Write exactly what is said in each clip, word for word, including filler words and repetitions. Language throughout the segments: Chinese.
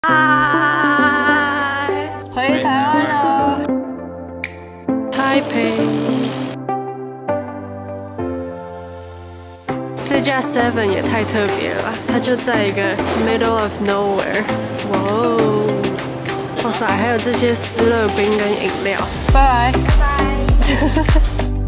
嗨，回台湾了，台北。这家 Seven 也太特别了吧，它就在一个 middle of nowhere。哇哦，哇塞，还有这些思乐冰跟饮料。拜拜，拜拜。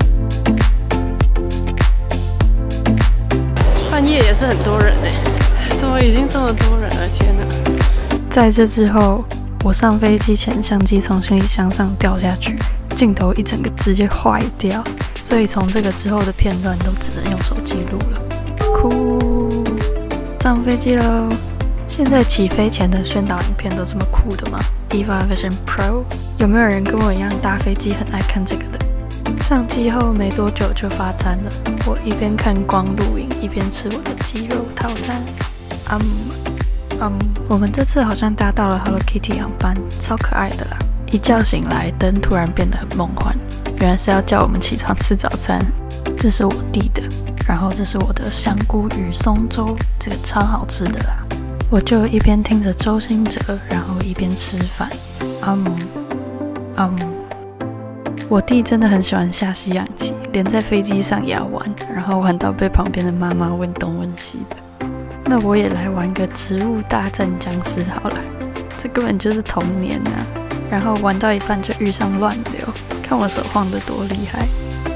半夜也是很多人哎，怎么已经这么多人了？天哪！在这之后，我上飞机前相机从行李箱上掉下去，镜头一整个直接坏掉，所以从这个之后的片段都只能用手机录了。酷，上飞机喽！现在起飞前的宣导影片都这么酷的吗 ？E V A Vision Pro 有没有人跟我一样搭飞机很爱看这个的？上机后没多久就发餐了，我一边看光录影，一边吃我的鸡肉套餐。嗯嗯，我们这次好像搭到了 Hello Kitty 航班，超可爱的啦！一觉醒来，灯突然变得很梦幻，原来是要叫我们起床吃早餐。这是我弟的，然后这是我的香菇鱼松粥，这个超好吃的啦！我就一边听着周兴哲，然后一边吃饭。嗯嗯。我弟真的很喜欢下西洋棋，连在飞机上也要玩，然后玩到被旁边的妈妈问东问西的。那我也来玩个植物大战僵尸好了，这根本就是童年啊！然后玩到一半就遇上乱流，看我手晃得多厉害！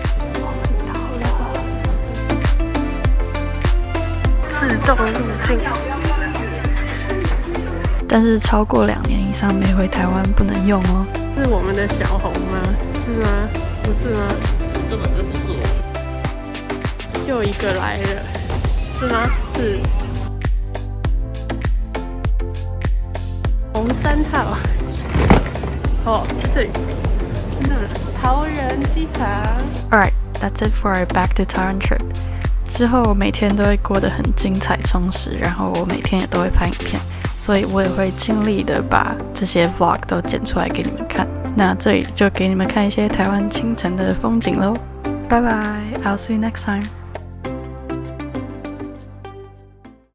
自动入境，但是超过两年以上没回台湾不能用哦。是我们的小红吗？是吗？不是吗？ 根本就不是我。 又一个来了，是吗？是。红三号。哦，这里。那桃园机场。Alright, that's it for our back to Taiwan trip. 之后每天都会过得很精彩充实，然后我每天也都会拍影片，所以我也会尽力的把这些 vlog 都剪出来给你们看。那这里就给你们看一些台湾清晨的风景喽，拜拜 ，I'll see you next time。